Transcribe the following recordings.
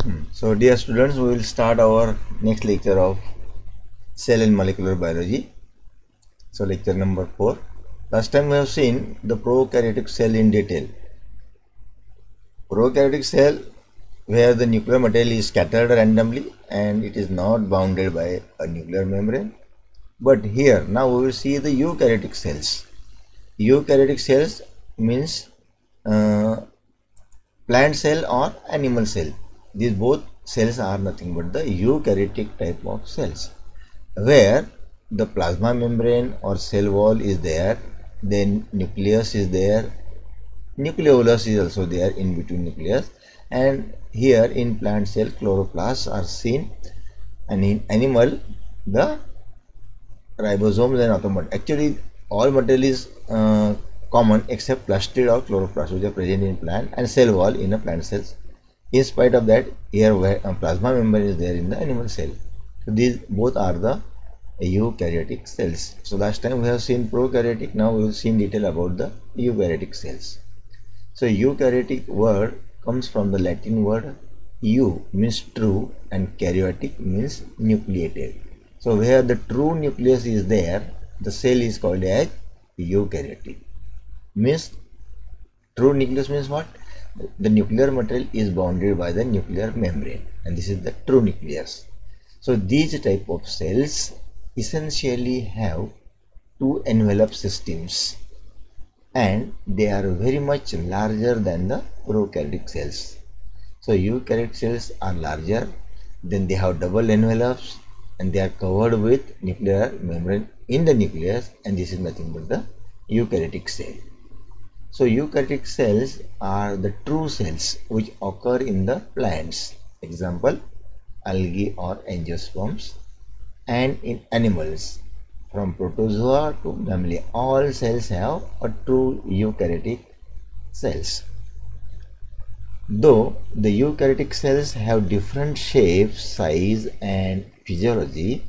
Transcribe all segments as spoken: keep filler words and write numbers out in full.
So dear students, we will start our next lecture of cell and molecular biology. So lecture number four. Last time we have seen the prokaryotic cell in detail. Prokaryotic cell where the nuclear material is scattered randomly and it is not bounded by a nuclear membrane. But here now we will see the eukaryotic cells. Eukaryotic cells means uh, plant cell or animal cell. These both cells are nothing but the eukaryotic type of cells, where the plasma membrane or cell wall is there, then nucleus is there, nucleolus is also there in between nucleus, and here in plant cell chloroplasts are seen, and in animal the ribosomes and automata. Actually all material is uh, common except plastid or chloroplast which are present in plant, and cell wall in a plant cells. In spite of that, here where a plasma membrane is there in the animal cell. So these both are the eukaryotic cells. So last time we have seen prokaryotic, now we will see in detail about the eukaryotic cells. So eukaryotic word comes from the Latin word eu means true and karyotic means nucleated. So where the true nucleus is there, the cell is called as eukaryotic. Means true nucleus means what? The nuclear material is bounded by the nuclear membrane, and this is the true nucleus. So these type of cells essentially have two envelope systems, and they are very much larger than the prokaryotic cells. So eukaryotic cells are larger, then they have double envelopes and they are covered with nuclear membrane in the nucleus, and this is nothing but the eukaryotic cell. So eukaryotic cells are the true cells which occur in the plants, example algae or angiosperms, and in animals from protozoa to mammalian. All cells have a true eukaryotic cells. Though the eukaryotic cells have different shapes, size and physiology,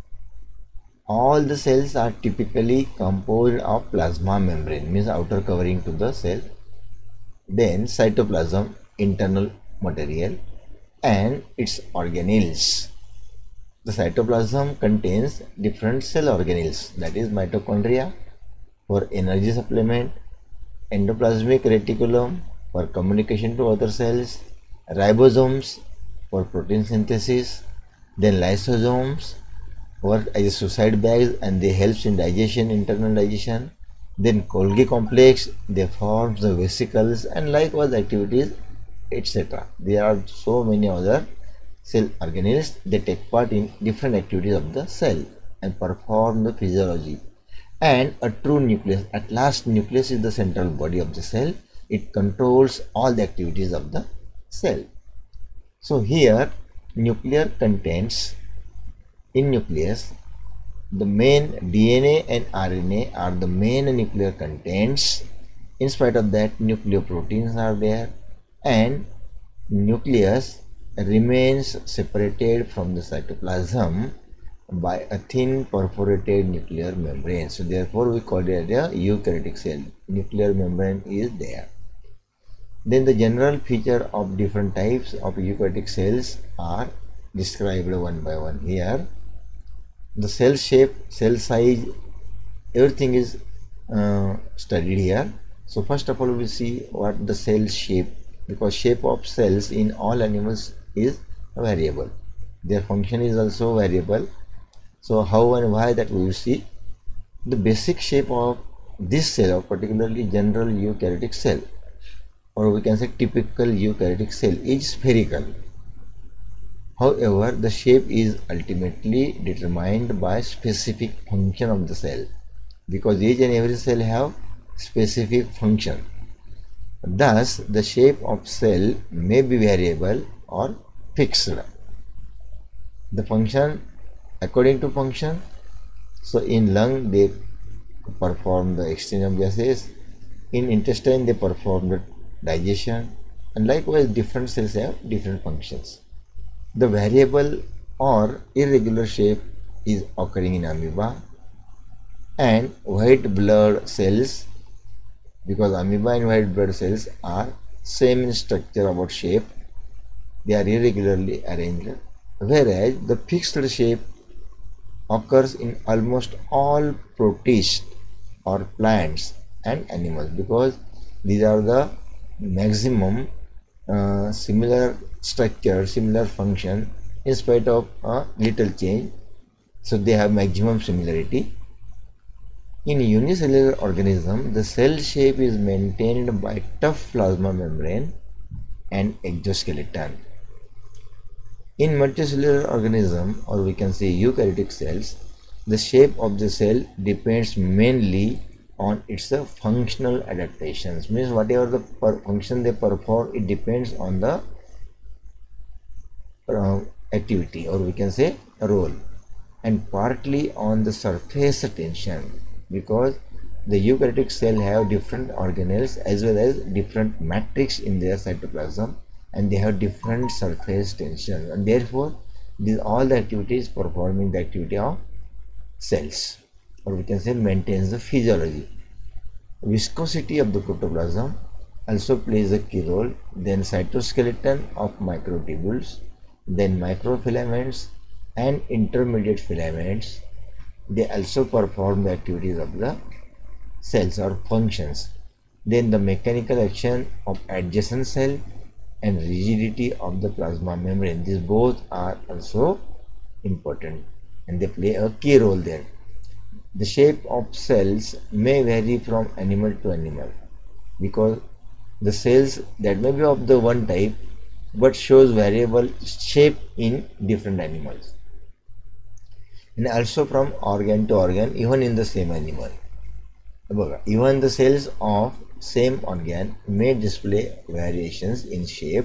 all the cells are typically composed of plasma membrane, means outer covering to the cell, then cytoplasm, internal material, and its organelles. The cytoplasm contains different cell organelles, that is mitochondria for energy supplement, endoplasmic reticulum for communication to other cells, ribosomes for protein synthesis, then lysosomes work as suicide bags and they helps in digestion, internal digestion. Then Golgi complex, they form the vesicles and likewise activities, et cetera. There are so many other cell organelles that take part in different activities of the cell and perform the physiology. And a true nucleus, at last nucleus is the central body of the cell. It controls all the activities of the cell. So here nuclear contents, in nucleus the main D N A and R N A are the main nuclear contents. In spite of that, nucleoproteins are there, and nucleus remains separated from the cytoplasm by a thin perforated nuclear membrane. So therefore we call it a eukaryotic cell. Nuclear membrane is there. Then the general feature of different types of eukaryotic cells are described one by one here. The cell shape, cell size, everything is uh, studied here. So first of all we will see what the cell shape, because shape of cells in all animals is variable. Their function is also variable. So how and why, that we will see. The basic shape of this cell, or particularly general eukaryotic cell, or we can say typical eukaryotic cell, is spherical. However, the shape is ultimately determined by specific function of the cell, because each and every cell have specific function. Thus, the shape of cell may be variable or fixed. The function according to function. So in lung they perform the exchange of gases, in intestine they perform the digestion, and likewise different cells have different functions. The variable or irregular shape is occurring in amoeba and white blood cells, because amoeba and white blood cells are same in structure about shape. They are irregularly arranged, whereas the fixed shape occurs in almost all protists or plants and animals, because these are the maximum uh, similar structure, similar function in spite of a little change. So they have maximum similarity. In unicellular organism, the cell shape is maintained by tough plasma membrane and exoskeleton. In multicellular organism, or we can say eukaryotic cells, the shape of the cell depends mainly on its uh, functional adaptations. Means whatever the function they perform, it depends on the uh, activity, or we can say role, and partly on the surface tension, because the eukaryotic cell have different organelles as well as different matrix in their cytoplasm, and they have different surface tension, and therefore these all the activities performing the activity of cells, or we can say maintains the physiology. Viscosity of the protoplasm also plays a key role, then cytoskeleton of microtubules, then microfilaments and intermediate filaments. They also perform the activities of the cells or functions. Then the mechanical action of adjacent cell and rigidity of the plasma membrane, these both are also important and they play a key role there. The shape of cells may vary from animal to animal, because the cells that may be of the one type but shows variable shape in different animals, and also from organ to organ even in the same animal. Even the cells of same organ may display variations in shape.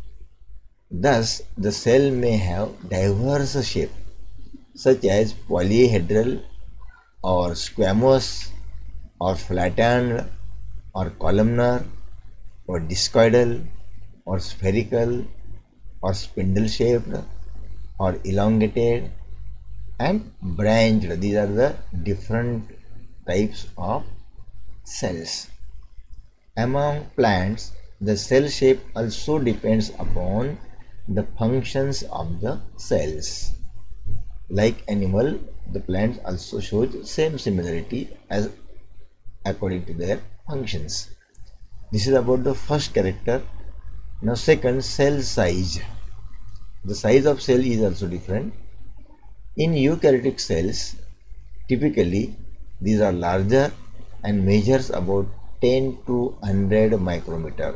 Thus the cell may have diverse shape such as polyhedral or squamous or flattened or columnar or discoidal or spherical or spindle shaped or elongated and branched. These are the different types of cells. Among plants, the cell shape also depends upon the functions of the cells. Like animal, the plants also show the same similarity as according to their functions. This is about the first character. Now second, cell size. The size of cell is also different. In eukaryotic cells, typically these are larger and measures about ten to one hundred micrometer,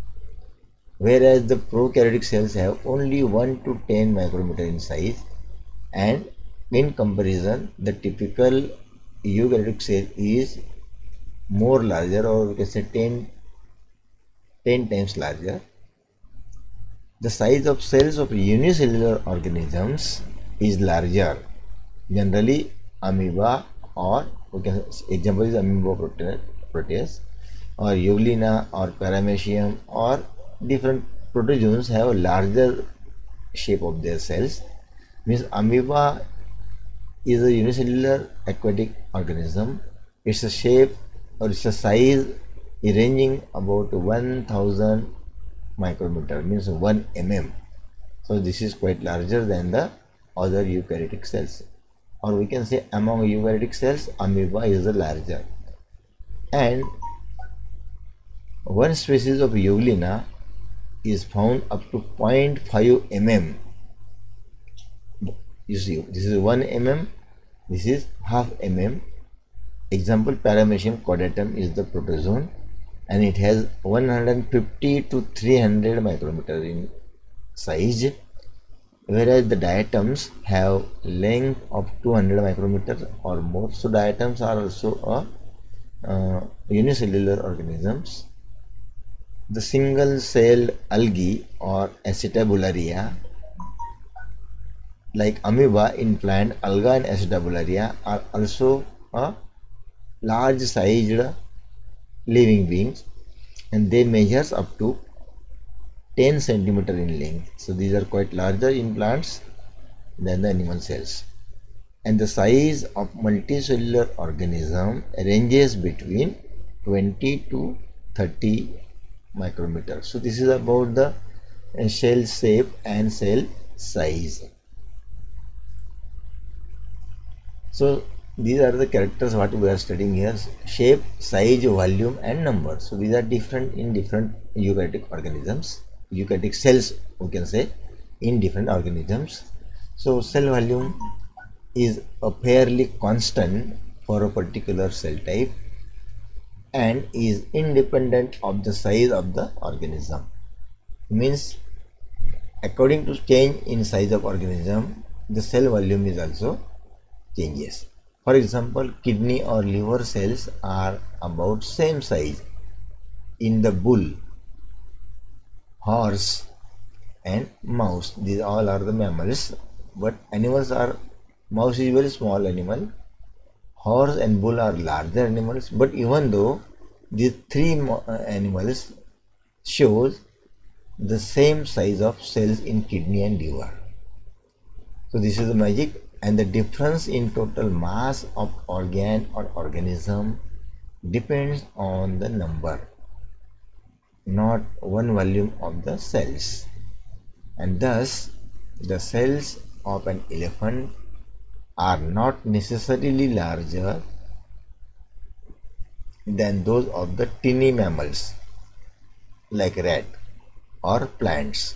whereas the prokaryotic cells have only one to ten micrometer in size, and in comparison the typical eukaryotic cell is more larger, or we can say ten, ten times larger. The size of cells of unicellular organisms is larger, generally amoeba, or we can example is amoeba proteus, or Euglena or Paramecium, or different protozoans have a larger shape of their cells. Means amoeba is a unicellular aquatic organism. Its a shape or its a size is ranging about one thousand micrometer, means one millimeter. So this is quite larger than the other eukaryotic cells, or we can say among eukaryotic cells amoeba is the larger. And one species of Euglena is found up to zero point five millimeter. You see, this is one millimeter, this is half mm. Example, Paramecium caudatum is the protozoan, and it has one hundred fifty to three hundred micrometer in size, whereas the diatoms have length of two hundred micrometer or more. So diatoms are also a uh, unicellular organisms. The single-celled algae or Acetabularia, like amoeba in plant, alga and Acetabularia are also a large sized living beings, and they measures up to ten centimeter in length. So these are quite larger in plants than the animal cells. And the size of multicellular organism ranges between twenty to thirty micrometers. So this is about the shell shape and cell size. So these are the characters what we are studying here: shape, size, volume and number. So these are different in different eukaryotic organisms, eukaryotic cells we can say, in different organisms. So cell volume is a fairly constant for a particular cell type and is independent of the size of the organism. Means according to change in size of organism, the cell volume is also changes. For example, kidney or liver cells are about same size in the bull, horse and mouse. These all are the mammals, but animals are, mouse is very small animal, horse and bull are larger animals, but even though these three animals shows the same size of cells in kidney and liver. So this is the magic. And the difference in total mass of organ or organism depends on the number, not one volume of the cells. And thus the cells of an elephant are not necessarily larger than those of the tiny mammals like rat or plants.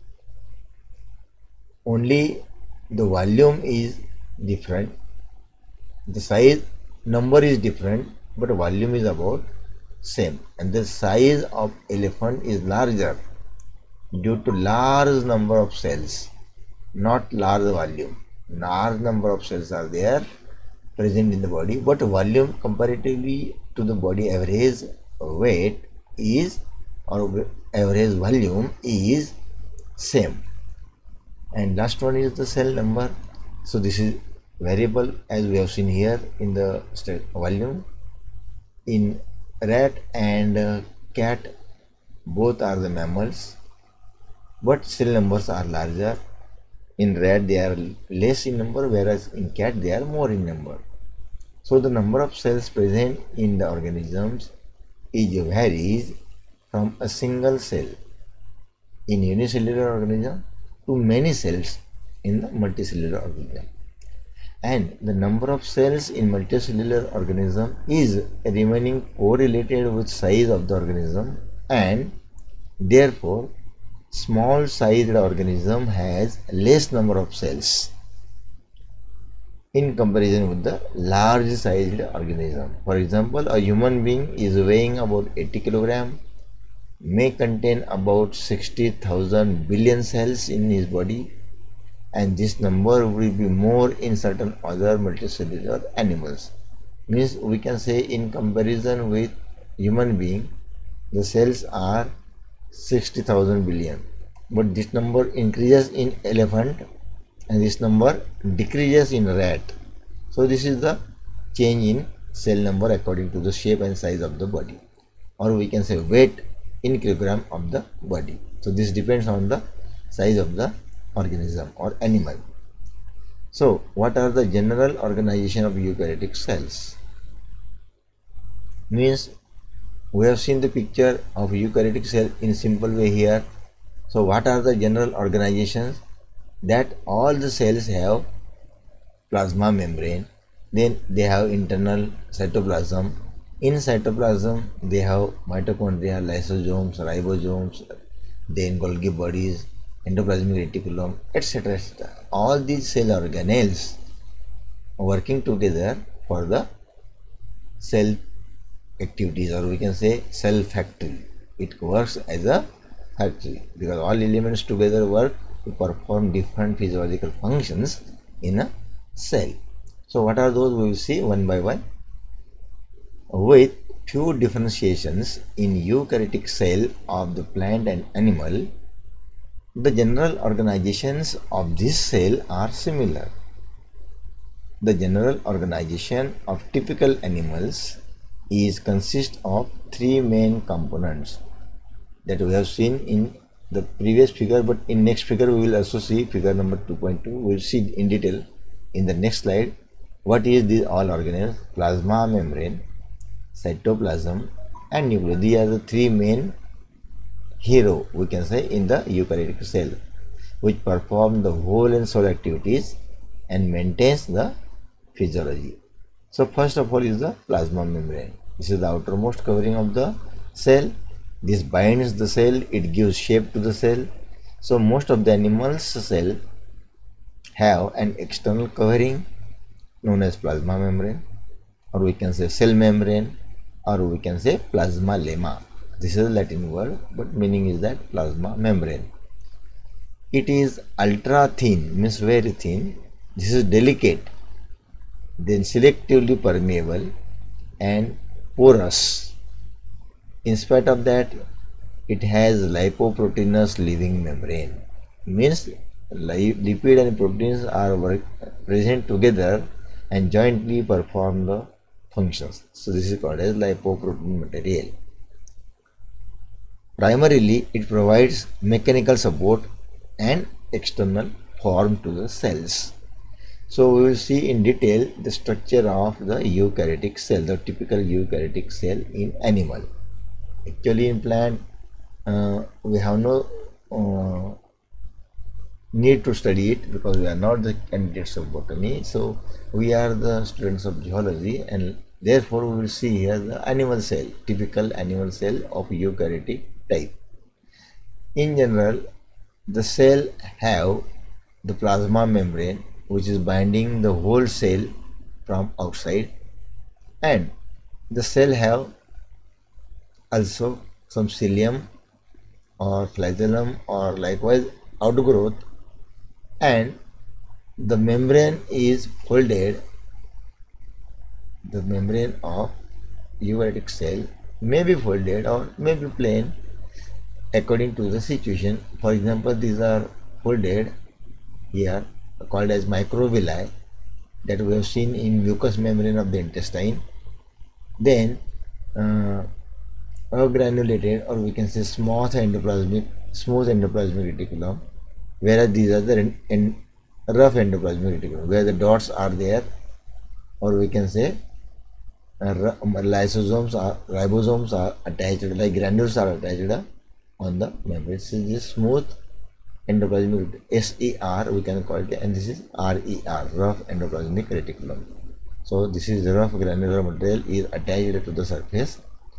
Only the volume is different, the size number is different, but volume is about same, and the size of elephant is larger due to large number of cells, not large volume. Large number of cells are there present in the body, but volume comparatively to the body average weight is, or average volume is same. And last one is the cell number. So this is variable as we have seen here in the volume. In rat and uh, cat, both are the mammals, but cell numbers are larger. In rat they are less in number, whereas in cat they are more in number. So the number of cells present in the organisms is varies from a single cell in unicellular organism to many cells in the multicellular organism. And the number of cells in multicellular organism is remaining correlated with size of the organism, and therefore small sized organism has less number of cells in comparison with the large sized organism. For example, a human being is weighing about eighty kilograms, may contain about sixty thousand billion cells in his body, and this number will be more in certain other multicellular animals. Means we can say in comparison with human being, the cells are sixty thousand billion, but this number increases in elephant and this number decreases in rat. So this is the change in cell number according to the shape and size of the body, or we can say weight in kilogram of the body. So this depends on the size of the organism or animal. So what are the general organization of eukaryotic cells? Means we have seen the picture of eukaryotic cell in simple way here. So what are the general organizations? That all the cells have plasma membrane, then they have internal cytoplasm. In cytoplasm they have mitochondria, lysosomes, ribosomes, then Golgi bodies, endoplasmic reticulum, etc, et cetera. All these cell organelles working together for the cell activities, or we can say cell factory. It works as a factory because all elements together work to perform different physiological functions in a cell. So what are those? We will see one by one. With few differentiations in eukaryotic cell of the plant and animal, the general organizations of this cell are similar. The general organization of typical animals is consist of three main components that we have seen in the previous figure, but in next figure we will also see figure number two point two. We will see in detail in the next slide what is these all organelles: plasma membrane, cytoplasm and nucleus. These are the three main hero, we can say, in the eukaryotic cell, which perform the whole and soul activities and maintains the physiology. So first of all is the plasma membrane. This is the outermost covering of the cell. This binds the cell, it gives shape to the cell. So most of the animals' cell have an external covering known as plasma membrane, or we can say cell membrane, or we can say plasma lemma. This is a Latin word, but meaning is that plasma membrane. It is ultra thin, means very thin. This is delicate, then selectively permeable and porous. In spite of that, it has lipoproteinous living membrane. Means lipid and proteins are work, present together and jointly perform the functions. So this is called as lipoprotein material. Primarily, it provides mechanical support and external form to the cells. So we will see in detail the structure of the eukaryotic cell, the typical eukaryotic cell in animal. Actually in plant, uh, we have no uh, need to study it because we are not the candidates of botany. So we are the students of zoology, and therefore we will see here the animal cell, typical animal cell of eukaryotic type. In general, the cell have the plasma membrane, which is binding the whole cell from outside, and the cell have also some cilium or flagellum or likewise outgrowth, and the membrane is folded. The membrane of eukaryotic cell may be folded or may be plain according to the situation. For example, these are folded here, called as microvilli, that we have seen in mucous membrane of the intestine. Then uh, agranulated, or we can say smooth endoplasmic smooth endoplasmic reticulum, whereas these are the en rough endoplasmic reticulum, where the dots are there, or we can say uh, lysosomes are ribosomes are attached, like granules are attached on the membrane. This is this smooth endoplasmic, S E R we can call it, and this is R E R, rough endoplasmic reticulum. So this is the rough granular material is attached to the surface.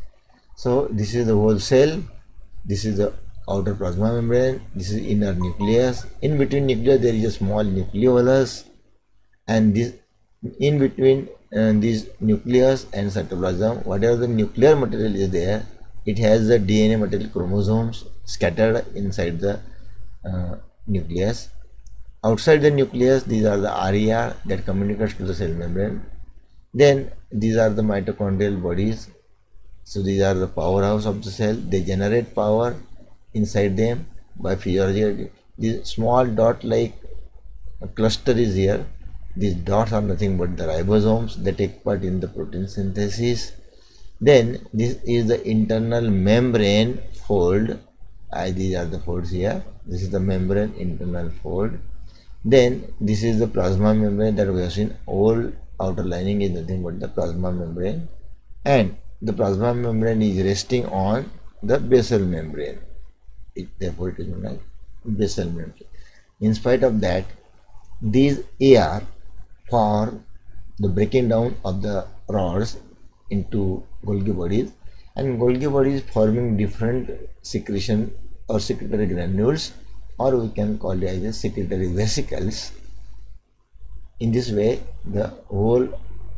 So this is the whole cell, this is the outer plasma membrane, this is inner nucleus. In between nucleus there is a small nucleolus, and this in between uh, this nucleus and cytoplasm, whatever the nuclear material is there, it has the D N A material, chromosomes scattered inside the uh, nucleus. Outside the nucleus, these are the R E R that communicates to the cell membrane. Then these are the mitochondrial bodies. So these are the powerhouse of the cell. They generate power inside them by physiology. This small dot like cluster is here. These dots are nothing but the ribosomes that take part in the protein synthesis. Then this is the internal membrane fold. I, these are the folds here. This is the membrane internal fold. Then this is the plasma membrane that we have seen. All outer lining is nothing but the plasma membrane, and the plasma membrane is resting on the basal membrane. It, therefore, it is known as basal membrane. In spite of that, these A R for the breaking down of the rods into Golgi bodies, and Golgi bodies forming different secretion or secretory granules, or we can call it as secretory vesicles. In this way, the whole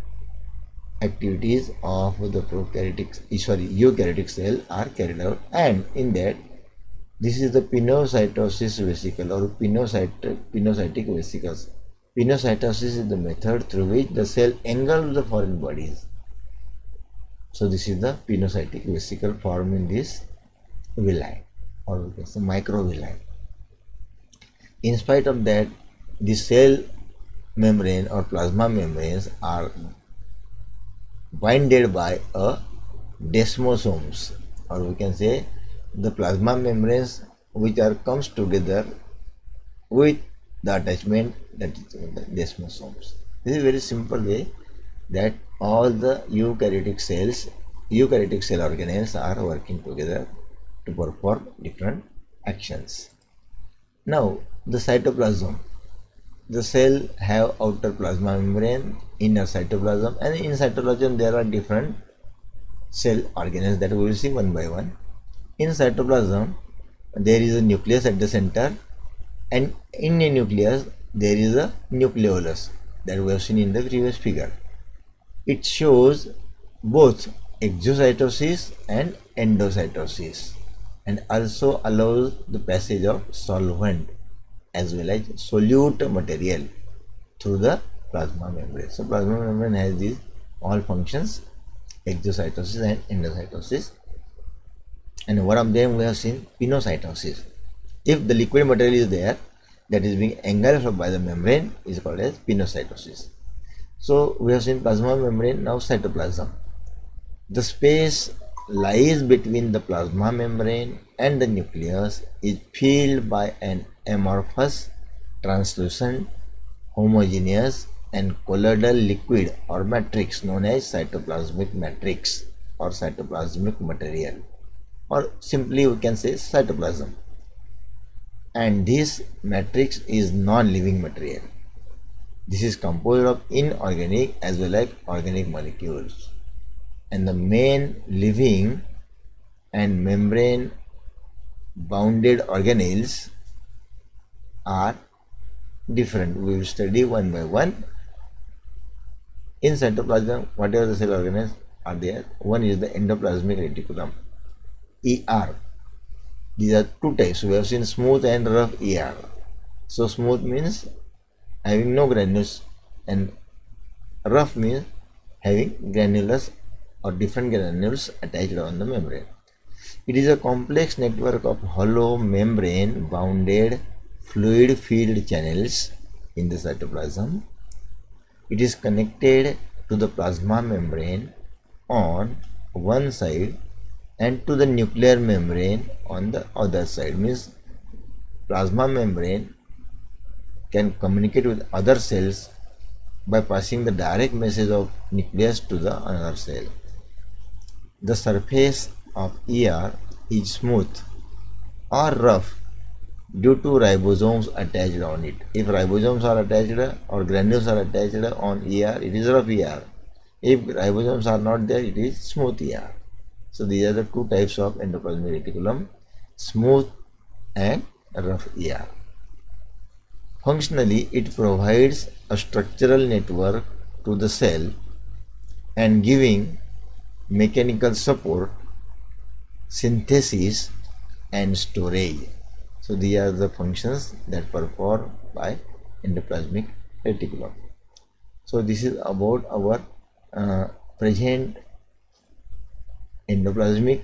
activities of the prokaryotic, sorry, eukaryotic cell are carried out, and in that, this is the pinocytosis vesicle or pinocytic, pinocytic vesicles. Pinocytosis is the method through which the cell engulfs the foreign bodies. So this is the pinocytic vesicle formed in this villi, or we can say microvilli. In spite of that, the cell membrane or plasma membranes are binded by a desmosomes, or we can say the plasma membranes which are comes together with the attachment, that is the desmosomes. This is a very simple way that all the eukaryotic cells, eukaryotic cell organelles are working together to perform different actions. Now the cytoplasm. The cell have outer plasma membrane, inner cytoplasm, and in cytoplasm there are different cell organelles that we will see one by one. In cytoplasm there is a nucleus at the center, and in a nucleus there is a nucleolus that we have seen in the previous figure. It shows both exocytosis and endocytosis, and also allows the passage of solvent as well as solute material through the plasma membrane. So plasma membrane has these all functions, exocytosis and endocytosis, and one of them we have seen pinocytosis. If the liquid material is there that is being engulfed by the membrane is called as pinocytosis. So we have seen plasma membrane, now cytoplasm. The space lies between the plasma membrane and the nucleus is filled by an amorphous, translucent, homogeneous and colloidal liquid or matrix known as cytoplasmic matrix or cytoplasmic material, or simply we can say cytoplasm. And this matrix is non-living material. This is composed of inorganic as well as organic molecules, and the main living and membrane bounded organelles are different. We will study one by one. In cytoplasm, whatever the cell organelles are there, one is the endoplasmic reticulum, E R. These are two types. We have seen smooth and rough E R. So smooth means having no granules, and rough means having granules or different granules attached on the membrane. It is a complex network of hollow membrane bounded fluid filled channels in the cytoplasm. It is connected to the plasma membrane on one side and to the nuclear membrane on the other side. Means plasma membrane can communicate with other cells by passing the direct message of nucleus to the another cell. The surface of E R is smooth or rough due to ribosomes attached on it. If ribosomes are attached or granules are attached on E R, it is rough E R. If ribosomes are not there, it is smooth E R. So these are the two types of endoplasmic reticulum, smooth and rough E R. Functionally, it provides a structural network to the cell and giving mechanical support, synthesis and storage. So these are the functions that performed by endoplasmic reticulum. So this is about our uh, present endoplasmic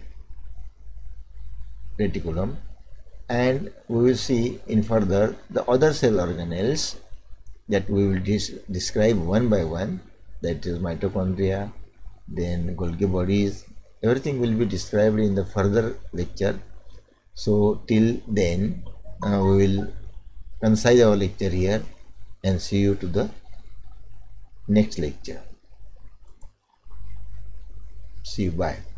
reticulum, and we will see in further the other cell organelles that we will describe one by one, that is mitochondria, then Golgi bodies. Everything will be described in the further lecture. So till then uh, we will concise our lecture here and see you to the next lecture. See you, bye.